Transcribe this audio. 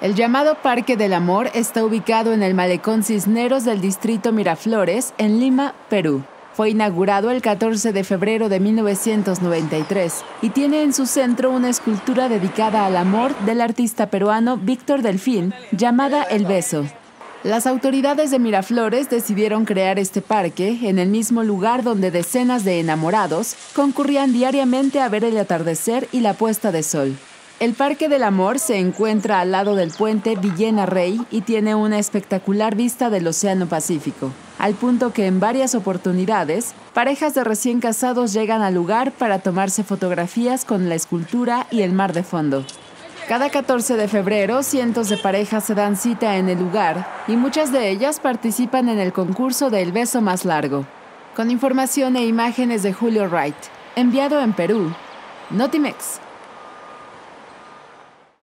El llamado Parque del Amor está ubicado en el Malecón Cisneros del distrito Miraflores, en Lima, Perú. Fue inaugurado el 14 de febrero de 1993 y tiene en su centro una escultura dedicada al amor del artista peruano Víctor Delfín, llamada El Beso. Las autoridades de Miraflores decidieron crear este parque en el mismo lugar donde decenas de enamorados concurrían diariamente a ver el atardecer y la puesta de sol. El Parque del Amor se encuentra al lado del puente Villena Rey y tiene una espectacular vista del Océano Pacífico, al punto que en varias oportunidades, parejas de recién casados llegan al lugar para tomarse fotografías con la escultura y el mar de fondo. Cada 14 de febrero, cientos de parejas se dan cita en el lugar y muchas de ellas participan en el concurso de El Beso Más Largo. Con información e imágenes de Julio Wright, enviado en Perú, Notimex.